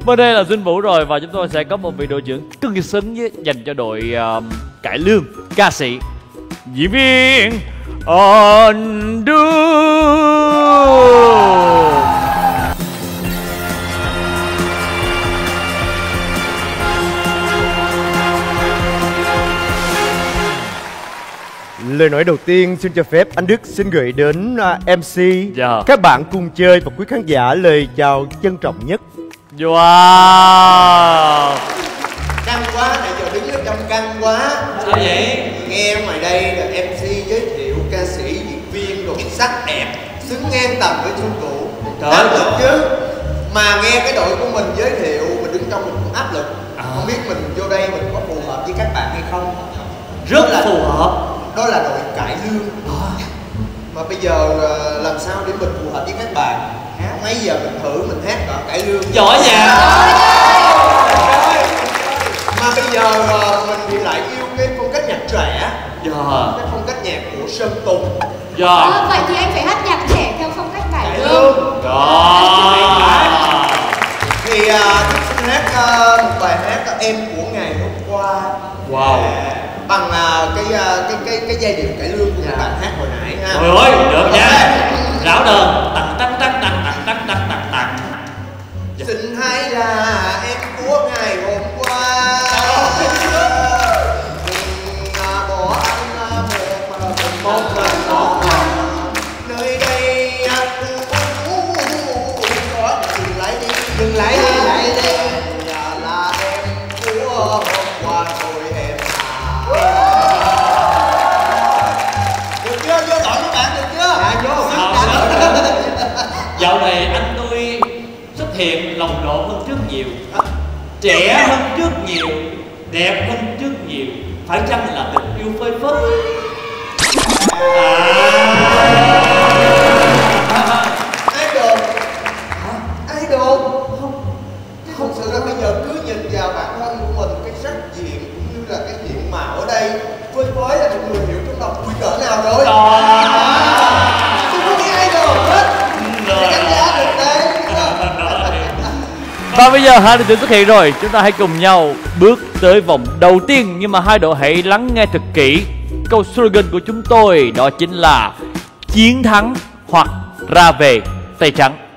Bên đây là Duy Vũ rồi, và chúng tôi sẽ có một vị đội trưởng cực kỳ xứng dành cho đội cải lương, ca sĩ, diễn viên On Lời nói đầu tiên xin cho phép anh Đức xin gửi đến MC, các bạn cùng chơi và quý khán giả lời chào trân trọng nhất. Wow, căng quá, nãy giờ đứng ở trong căng quá. Sao vậy? Nghe ngoài đây là MC giới thiệu ca sĩ, diễn viên rồi sắc đẹp, xứng ngang tầm với Xuân Vũ, áp lực chứ. Mà nghe cái đội của mình giới thiệu, mình đứng trong mình cũng áp lực. Không biết mình vô đây mình có phù hợp với các bạn hay không? Rất là phù hợp. Đó là đội cải lương. Mà bây giờ làm sao để mình phù hợp với các bạn? Mấy giờ mình thử mình hát cải lương. Giỏi nha. Mà bây giờ mình thì lại yêu cái phong cách nhạc trẻ, cái phong cách nhạc của Sơn Tùng. Vậy thì anh phải hát nhạc trẻ theo phong cách cải lương. Thì xin hát một bài hát Em Của Ngày Hôm Qua. Bằng cái giai điệu cải lương của các bạn hát hồi nãy ha. Trời ơi, được nha. Rảo đờn tặng tặng tặng tặng tặng tặng tặng tặng. Xin hãy là em của ngày hôm qua. Bỏ anh một nơi đây có dừng lại đi, dừng lại đi. Là em của hôm qua thôi em à. Được chưa? Vô đội các bạn được chưa? Dạ vô. Dạo này anh tôi xuất hiện lồng lộn hơn trước nhiều, trẻ hơn trước nhiều, đẹp hơn trước nhiều. Phải chăng là tình yêu phơi phới? Idol không, chứ thật sự là bây giờ cứ nhìn vào bản thân của mình, cái sắc diện cũng như là cái diện mạo ở đây, phơi phới là một người hiểu trong lòng vui cỡ nào rồi. Không có idol hết. Và bây giờ hai đội tuyển xuất hiện rồi, chúng ta hãy cùng nhau bước tới vòng đầu tiên. Nhưng mà hai đội hãy lắng nghe thật kỹ câu slogan của chúng tôi, đó chính là chiến thắng hoặc ra về tay trắng.